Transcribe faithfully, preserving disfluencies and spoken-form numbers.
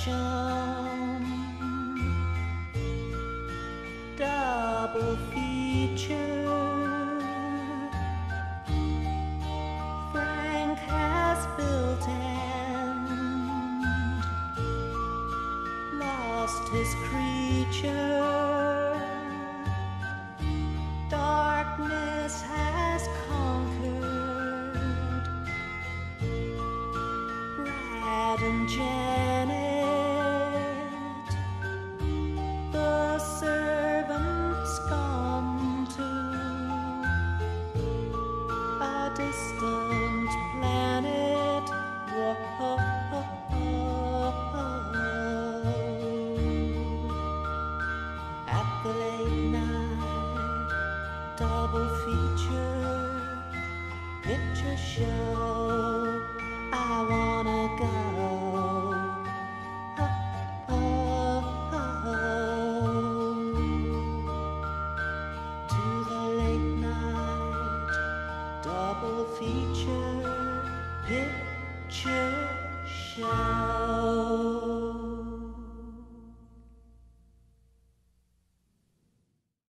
session, double feature. Frank has built and lost his creature. Darkness has conquered Brad and Janet. The servants gone to a distant planet. Whoa. At the late night double feature picture show, I wanna go. Oh, oh, oh, to the late night double feature picture show.